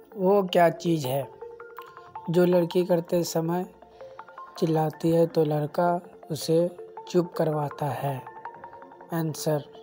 वो क्या चीज़ है जो लड़की करते समय चिल्लाती है तो लड़का उसे चुप करवाता है? आंसर